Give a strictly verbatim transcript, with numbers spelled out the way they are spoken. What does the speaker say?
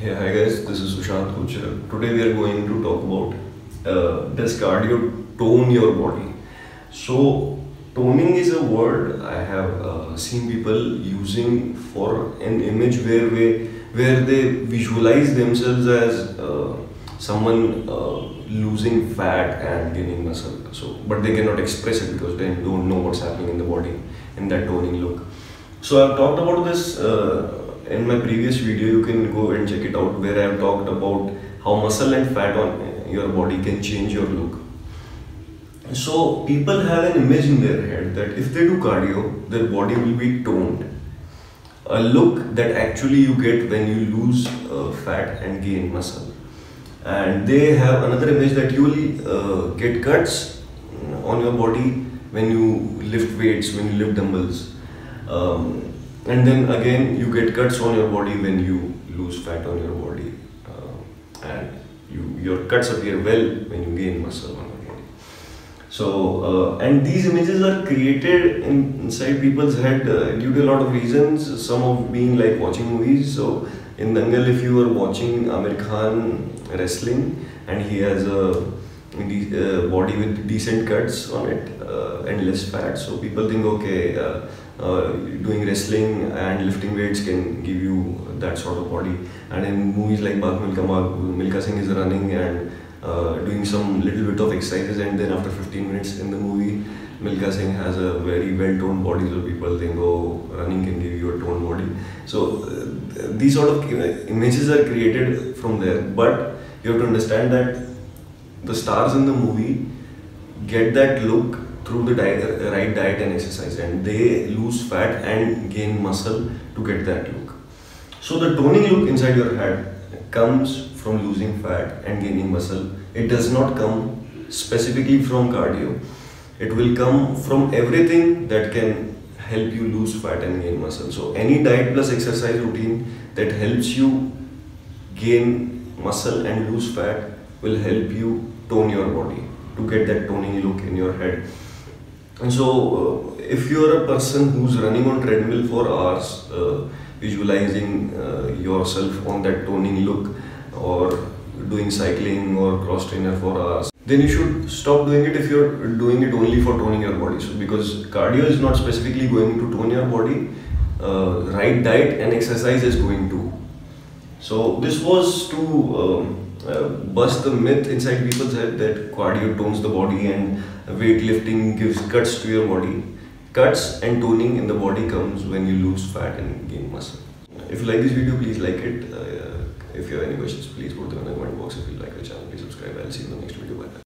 Hey, hi guys, this is Sushant, Kochar. Today we are going to talk about uh, does cardio tone your body? So, toning is a word I have uh, seen people using for an image where we, where they visualize themselves as uh, someone uh, losing fat and gaining muscle. So, but they cannot express it because they don't know what's happening in the body in that toning look. So, I've talked about this. Uh, in my previous video, you can go and check it out, where I have talked about how muscle and fat on your body can change your look. So people have an image in their head that if they do cardio, their body will be toned. A look that actually you get when you lose uh, fat and gain muscle. And they have another image that you will uh, get cuts on your body when you lift weights, when you lift dumbbells. Um, and then again you get cuts on your body when you lose fat on your body, uh, and you, your cuts appear well when you gain muscle on your body. So uh, and these images are created in, inside people's head uh, due to a lot of reasons, some of being like watching movies. So in Dangal, if you are watching Amir Khan wrestling and he has a uh, body with decent cuts on it uh, and less fat, so people think, okay, uh, uh, doing wrestling and lifting weights can give you that sort of body. And in movies like Bhag Milka Bhag, Milka Singh is running and uh, doing some little bit of exercises, and then after fifteen minutes in the movie, Milka Singh has a very well-toned body, so people think, oh, running can give you a toned body. So uh, these sort of images are created from there, but you have to understand that the stars in the movie get that look through the diet, right diet and exercise, and they lose fat and gain muscle to get that look. So the toning look inside your head comes from losing fat and gaining muscle. It does not come specifically from cardio. It will come from everything that can help you lose fat and gain muscle. So any diet plus exercise routine that helps you gain muscle and lose fat will help you tone your body to get that toning look in your head. And so uh, if you are a person who's running on treadmill for hours, uh, visualizing uh, yourself on that toning look, or doing cycling or cross trainer for hours, then you should stop doing it if you're doing it only for toning your body. So because cardio is not specifically going to tone your body, uh, right diet and exercise is going to. So this was to um, uh, bust the myth inside people's head that cardio tones the body and weightlifting gives cuts to your body. Cuts and toning in the body comes when you lose fat and gain muscle. If you like this video, please like it. Uh, if you have any questions, please put them in the comment box. If you like the channel, please subscribe. I'll see you in the next video. Bye.